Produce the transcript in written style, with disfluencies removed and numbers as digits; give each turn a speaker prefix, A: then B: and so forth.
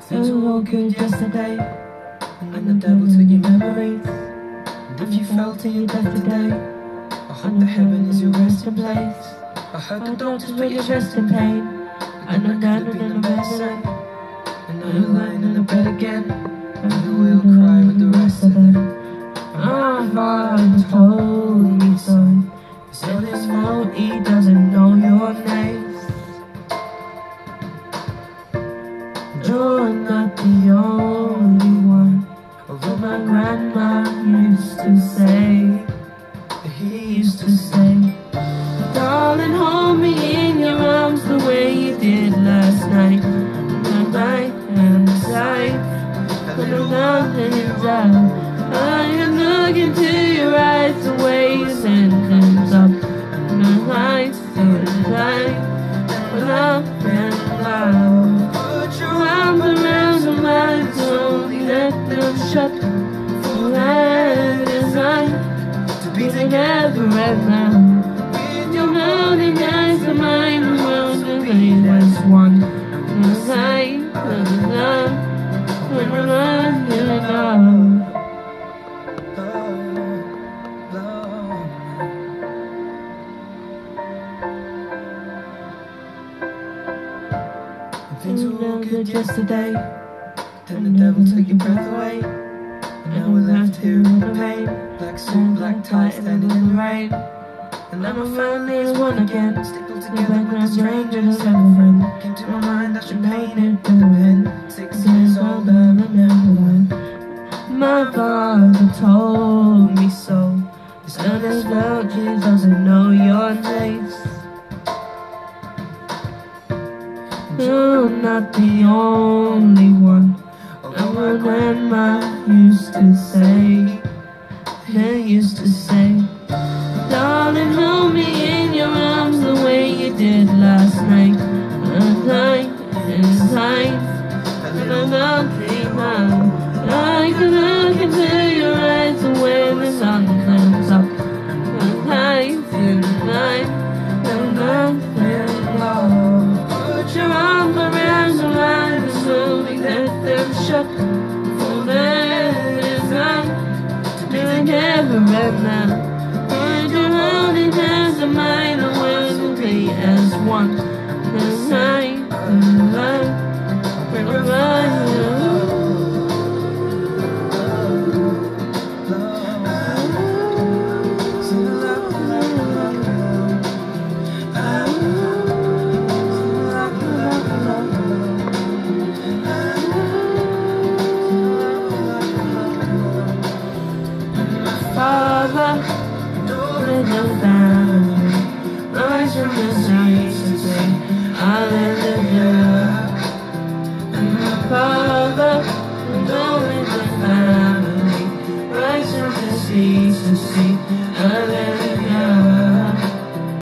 A: Things were all good yesterday, and the devil took your memories. And if you fell to your death today, I hope that heaven is your resting place. I heard the doctors put your chest in pain, and I died in the medicine. And now you're lying in the bed again, and you will cry with the rest of them. My father told me so. He said his fault, he doesn't know your name. You're not the only one. Although my grandma used to say, he used to say, darling, hold me in your arms the way you did last night. And right hand side, when I'm nothing's out. I can look into your eyes the way you send things up. And the lights feel light when I'm in love. Put your arms around mine, slowly let them shut. For that is mine, to be together right now. With your lonely eyes and mine, the world remains as one. And the light of the love, when we're running love. Things were all good yesterday, then the devil took your breath away. And now we're left here in the pain, black suit, black tie, standing in the rain. And now my family is one again, stick together with a stranger and a friend. Came to my mind, I should paint it with a pen. 6 years old, I remember when my father told me so. His son is out, he doesn't know your name. You're not the only one. Although my grandma used to say, they used to say, darling, hold me in your arms the way you did last night. And night inside, and I'm nothing now. I can look into your eyes the way the sun comes up. And night in the night, and nothing love. Put your arms around mine and slowly let them shut.